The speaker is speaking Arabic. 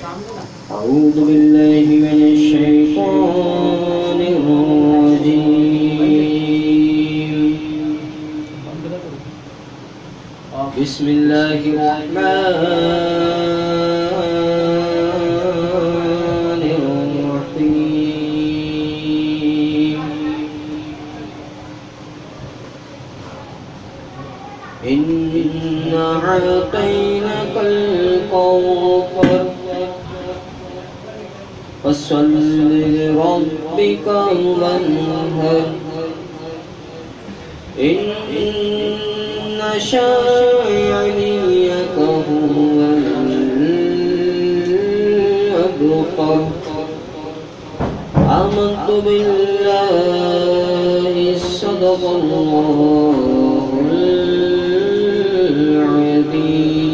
أعوذ بالله من الشيطان الرجيم. بسم الله الرحمن الرحيم. إنا أعطيناك الكوثر فصل لربك وانهر إن شانئك هو الأبتر. آمنت بالله صدق الله العظيم.